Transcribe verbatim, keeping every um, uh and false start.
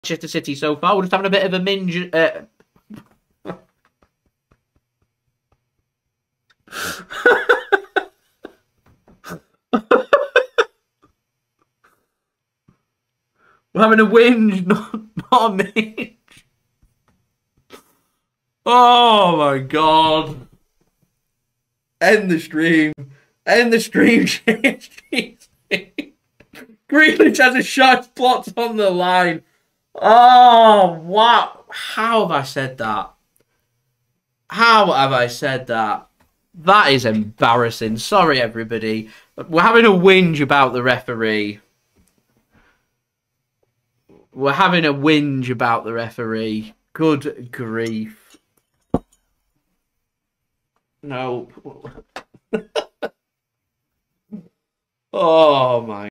Manchester City so far. We're just having a bit of a minge. Uh... We're having a whinge, not, not a minge. Oh my god. End the stream. End the stream, J S G C. Grealish has a shot blocked on the line. Oh, wow. How have I said that? How have I said that? That is embarrassing. Sorry, everybody. We're having a whinge about the referee. We're having a whinge about the referee. Good grief. No. Oh, my.